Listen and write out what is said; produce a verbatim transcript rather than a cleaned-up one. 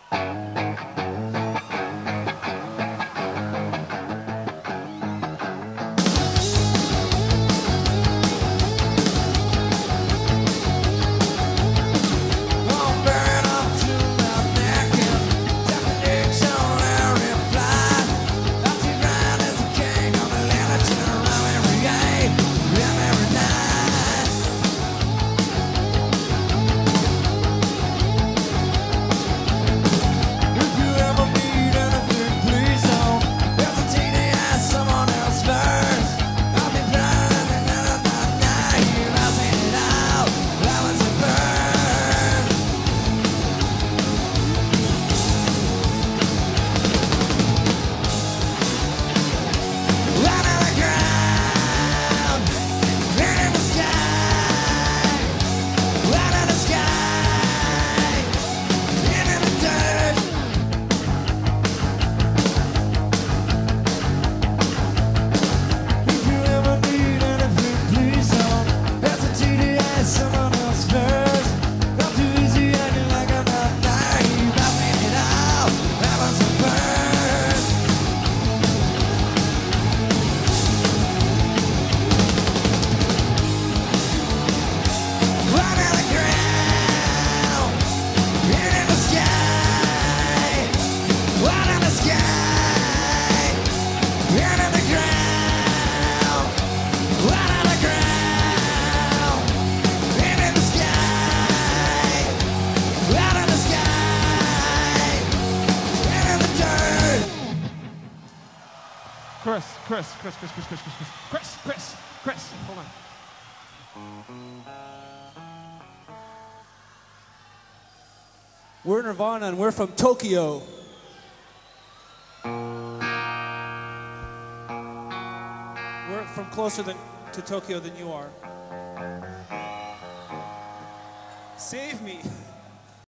Chris, Chris, Chris, Chris, Chris, Chris, Chris, Chris, Chris, Chris, hold on. We're Nirvana and we're from Tokyo. We're from closer than, to Tokyo than you are. Save me.